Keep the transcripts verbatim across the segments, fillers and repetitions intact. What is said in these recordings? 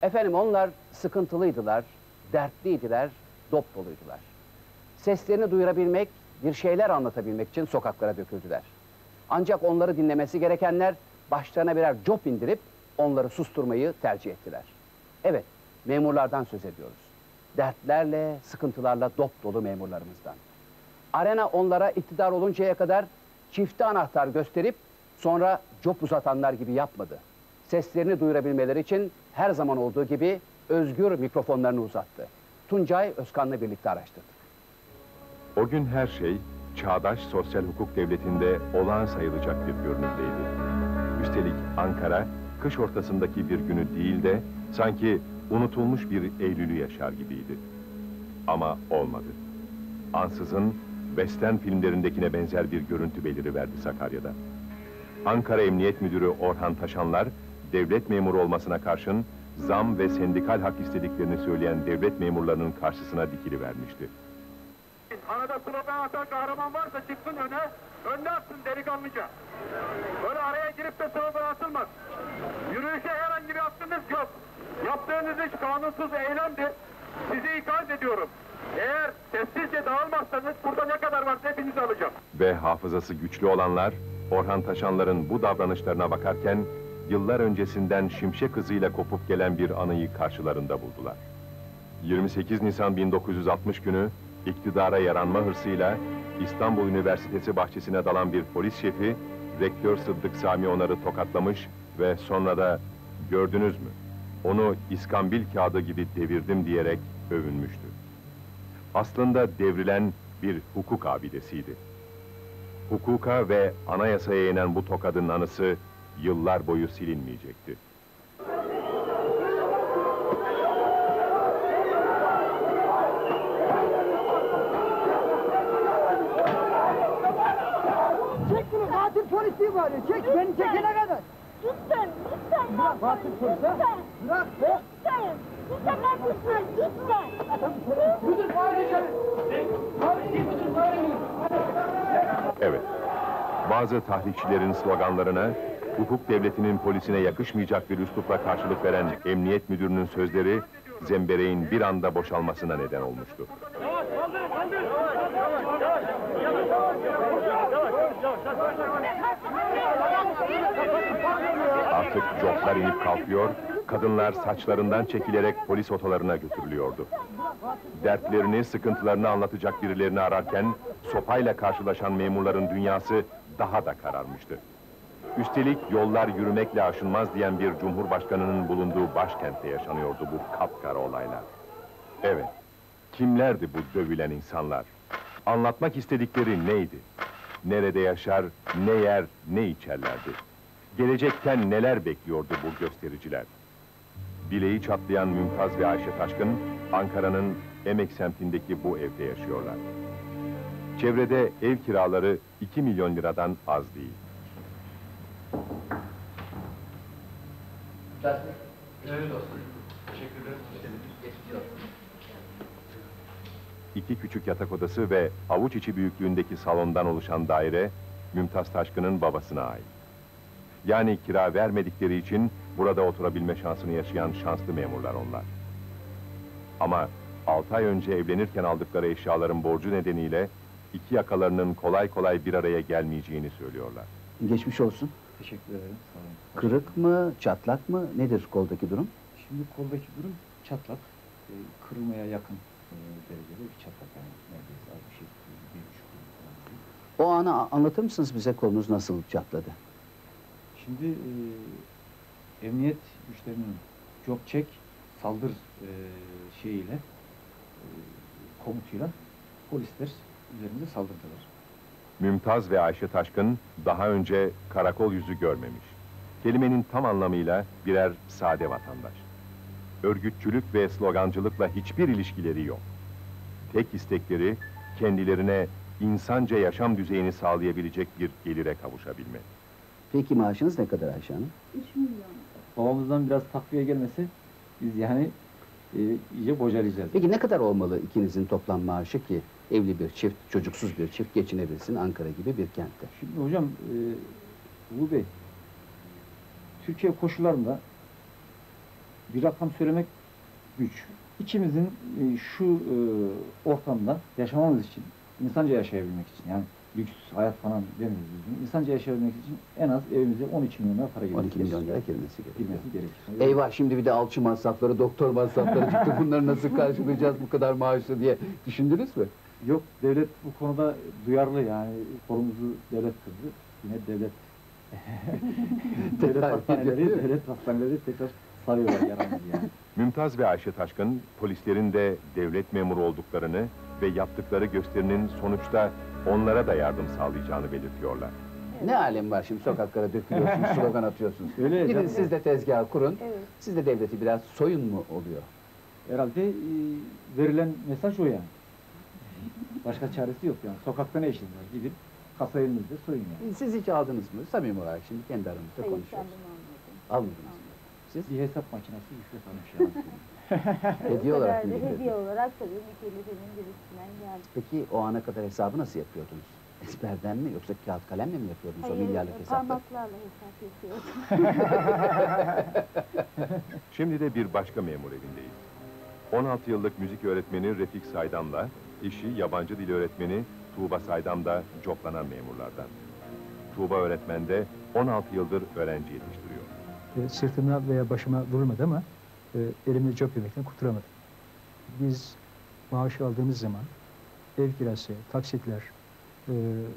Efendim onlar sıkıntılıydılar, dertliydiler, dop doluydular. Seslerini duyurabilmek, bir şeyler anlatabilmek için sokaklara döküldüler. Ancak onları dinlemesi gerekenler başlarına birer cop indirip onları susturmayı tercih ettiler. Evet, memurlardan söz ediyoruz. Dertlerle, sıkıntılarla dop dolu memurlarımızdan. Arena onlara iktidar oluncaya kadar çifte anahtar gösterip sonra cop uzatanlar gibi yapmadı. Seslerini duyurabilmeleri için her zaman olduğu gibi özgür mikrofonlarını uzattı. Tuncay Özkan'la birlikte araştırdık. O gün her şey çağdaş sosyal hukuk devletinde olağan sayılacak bir görünümdeydi. Üstelik Ankara, kış ortasındaki bir günü değil de sanki unutulmuş bir Eylül'ü yaşar gibiydi. Ama olmadı. Ansızın western filmlerindekine benzer bir görüntü beliriverdi Sakarya'da. Ankara Emniyet Müdürü Orhan Taşanlar, devlet memuru olmasına karşın zam ve sendikal hak istediklerini söyleyen devlet memurlarının karşısına dikilivermişti. Arada slogan atan kahraman varsa çıksın öne, önde atsın delikanlıca. Böyle araya girip de slogan atılmaz. Yürüyüşe herhangi bir hakkınız yok. Yaptığınız iş kanunsuz eylemdir. Sizi ikaz ediyorum. Eğer sessizce dağılmazsanız burada ne kadar varsa hepinizi alacağım. Ve hafızası güçlü olanlar, Orhan Taşanlar'ın bu davranışlarına bakarken yıllar öncesinden Şimşek hızıyla kopup gelen bir anıyı karşılarında buldular. yirmi sekiz Nisan bin dokuz yüz altmış günü iktidara yaranma hırsıyla İstanbul Üniversitesi bahçesine dalan bir polis şefi, Rektör Sıddık Sami Onar'ı tokatlamış ve sonra da "Gördünüz mü? Onu iskambil kağıdı gibi devirdim" diyerek övünmüştü. Aslında devrilen bir hukuk abidesiydi. Hukuka ve anayasaya inen bu tokadın anısı yıllar boyu silinmeyecekti. Çek bunu, katil polisi var ya, çek, beni çekene kadar. Lütfen, lütfen Bırak, katil polis ha? Bırak. Lütfen, lütfen lütfen, lütfen. Müdür, bağırın içeri. Bağırın, müdür, bağırın. Evet, bazı tahrikçilerin sloganlarına, hukuk devletinin polisine yakışmayacak bir üslupla karşılık veren emniyet müdürünün sözleri, zembereğin bir anda boşalmasına neden olmuştu. Artık coplar inip kalkıyor, kadınlar saçlarından çekilerek polis otolarına götürülüyordu. Dertlerini, sıkıntılarını anlatacak birilerini ararken, sopayla karşılaşan memurların dünyası daha da kararmıştı. Üstelik yollar yürümekle aşılmaz diyen bir cumhurbaşkanının bulunduğu başkentte yaşanıyordu bu kapkara olaylar. Evet, kimlerdi bu dövülen insanlar? Anlatmak istedikleri neydi? Nerede yaşar, ne yer, ne içerlerdi? Gelecekten neler bekliyordu bu göstericiler? Bileği çatlayan Mümtaz ve Ayşe Taşkın, Ankara'nın Emek semtindeki bu evde yaşıyorlar. Çevrede ev kiraları iki milyon liradan az değil. Evet dostum. Teşekkür ederim. İki küçük yatak odası ve avuç içi büyüklüğündeki salondan oluşan daire, Mümtaz Taşkın'ın babasına ait. Yani kira vermedikleri için burada oturabilme şansını yaşayan şanslı memurlar onlar. Ama altı ay önce evlenirken aldıkları eşyaların borcu nedeniyle iki yakalarının kolay kolay bir araya gelmeyeceğini söylüyorlar. Geçmiş olsun. Teşekkür ederim. Sağ olun. Kırık mı, çatlak mı? Nedir koldaki durum? Şimdi koldaki durum çatlak. E, kırılmaya yakın e, derecede bir çatlak. Yani neredeyse az bir şey. Bir buçuk kırık falan. O anı anlatır mısınız bize, kolunuz nasıl çatladı? Şimdi e, emniyet güçlerinin job check, saldır e, şeyiyle, e, komutuyla polisler üzerimize saldırdılar. Mümtaz ve Ayşe Taşkın daha önce karakol yüzü görmemiş. Kelimenin tam anlamıyla birer sade vatandaş. Örgütçülük ve slogancılıkla hiçbir ilişkileri yok. Tek istekleri kendilerine insanca yaşam düzeyini sağlayabilecek bir gelire kavuşabilmek. Peki maaşınız ne kadar Ayşe Hanım? üç milyon. Babamızdan biraz takviye gelmesi biz yani e, iyice bocalayacağız. Peki ne kadar olmalı ikinizin toplam maaşı ki evli bir çift, çocuksuz bir çift geçinebilsin Ankara gibi bir kentte? Şimdi hocam, e, Uğur Bey, Türkiye koşullarında bir rakam söylemek güç. İkimizin e, şu e, ortamda yaşamamız için, insanca yaşayabilmek için, yani lüks hayat falan demiyoruz biz. İnsanca yaşayabilmek için en az evimize on iki milyon lira para on girmesi iki milyon lira girmesi gerekiyor. girmesi gerekir. Eyvah, şimdi bir de alçı masrafları, doktor masrafları çıktı. Bunları nasıl karşılayacağız bu kadar maaşlı diye düşündünüz mü? Yok, devlet bu konuda duyarlı, yani kolumuzu devlet kırdı. Yine devlet devlet Tedavi hastaneleri, ediyor, değil mi? devlet hastaneleri tekrar sarıyorlar yaramızı yani. Mümtaz ve Ayşe Taşkın, polislerin de devlet memuru olduklarını ve yaptıkları gösterinin sonuçta onlara da yardım sağlayacağını belirtiyorlar. Ne alem var şimdi, sokaklara dökülüyorsunuz, slogan atıyorsunuz. Öyle Gidin canım. siz de tezgah kurun, Evet. siz de devleti biraz soyun mu oluyor? Herhalde e, verilen mesaj o yani. Başka çaresi yok yani. Sokakta ne işiniz var? Gidin kasa elinizde soyun yani. Siz hiç aldınız mı? Samimi olarak şimdi kendi aramızda Hayır, konuşuyoruz. kendim almadım. Almadınız mı? Siz? Bir hesap makinesi ücret almış yani. Hediye O olarak kadar mı da getirdiniz? hediye olarak tabii mükellefenin birisinden geldi. Peki o ana kadar hesabı nasıl yapıyordunuz? Ezberden mi yoksa kağıt kalemle mi yapıyordunuz o milyarlık hesapları? parmaklarla hesap yapıyordum. Şimdi de bir başka memur evindeyiz. on altı yıllık müzik öğretmeni Refik Saydam'la eşi yabancı dil öğretmeni Tuğba Saydam da coplanan memurlardan. Tuğba öğretmen de on altı yıldır öğrenci yetiştiriyor. E, sırtıma veya başıma vurulmadı ama e, elimde cop yemekten kurtulamadım. Biz maaşı aldığımız zaman ev kirası, taksitler, e,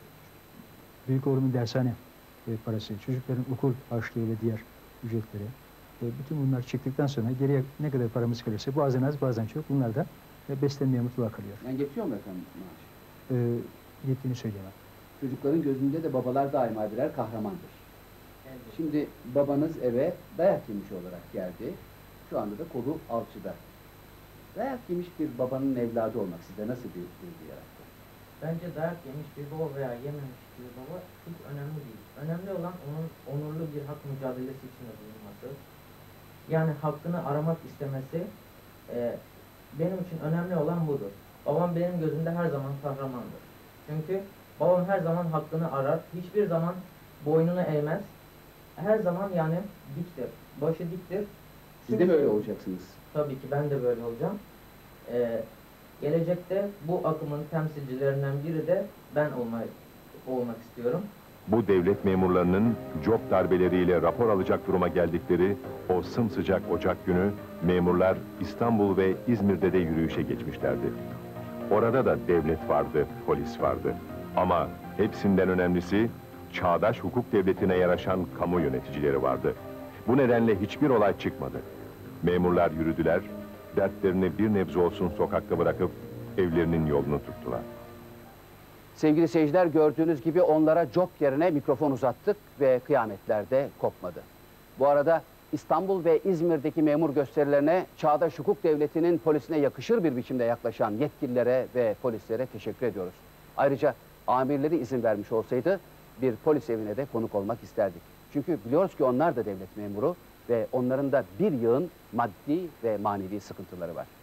büyük oğlumun dershane e, parası, çocukların okul harçlığı ve diğer ücretleri, e, bütün bunlar çıktıktan sonra geriye ne kadar paramız kalırsa bazen az bazen çok, bunlar da e, beslenmeye mutluğa kalıyor. Yani yetiyor mu efendim maaş? E, yettiğini söyleyemem. Çocukların gözünde de babalar daima birer kahramandır. Şimdi babanız eve dayak yemiş olarak geldi. Şu anda da kolu alçıda. Dayak yemiş bir babanın evladı olmak size nasıl bir duygu yarattı? Bence dayak yemiş bir baba veya yememiş bir baba hiç önemli değil. Önemli olan onun onurlu bir hak mücadelesi içinde bulunması. Yani hakkını aramak istemesi, e, benim için önemli olan budur. Babam benim gözümde her zaman kahramandır. Çünkü babam her zaman hakkını arar, hiçbir zaman boynunu eğmez. Her zaman yani diktir, başı diktir. Siz de böyle olacaksınız. Tabii ki ben de böyle olacağım. Ee, gelecekte bu akımın temsilcilerinden biri de ben olmayı, olmak istiyorum. Bu devlet memurlarının job darbeleriyle rapor alacak duruma geldikleri o sımsıcak Ocak günü memurlar İstanbul ve İzmir'de de yürüyüşe geçmişlerdi. Orada da devlet vardı, polis vardı. Ama hepsinden önemlisi çağdaş hukuk devletine yaraşan kamu yöneticileri vardı. Bu nedenle hiçbir olay çıkmadı. Memurlar yürüdüler, dertlerini bir nebze olsun sokakta bırakıp evlerinin yolunu tuttular. Sevgili seyirciler, gördüğünüz gibi onlara job yerine mikrofon uzattık ve kıyametler de kopmadı. Bu arada İstanbul ve İzmir'deki memur gösterilerine çağdaş hukuk devletinin polisine yakışır bir biçimde yaklaşan yetkililere ve polislere teşekkür ediyoruz. Ayrıca amirleri izin vermiş olsaydı bir polis evine de konuk olmak isterdik. Çünkü biliyoruz ki onlar da devlet memuru ve onların da bir yığın maddi ve manevi sıkıntıları var.